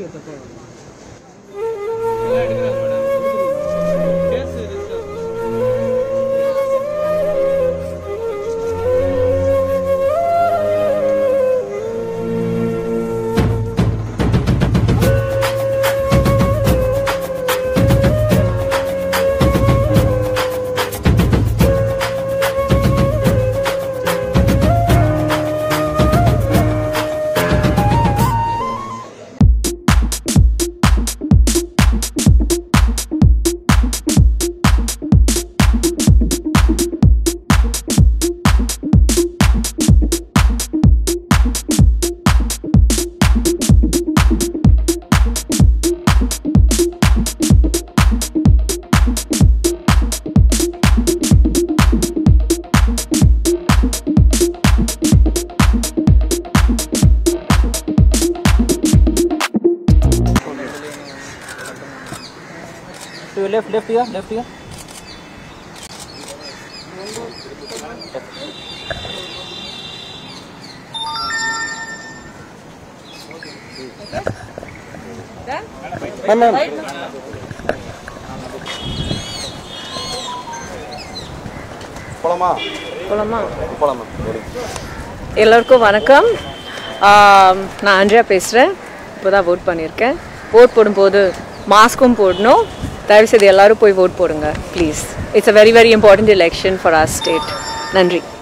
Left here. Done? Right? Polama. எல்லாருக்கும் வணக்கம். நான் Andrea பேசுறேன். இப்போதான் vote பண்ணிருக்கேன். vote போடும்போது மாஸ்க்கும் போடணும். தயவு செய்து எல்லாரும் போய் vote போடுங்க please. It's a very important election for our state. நன்றி.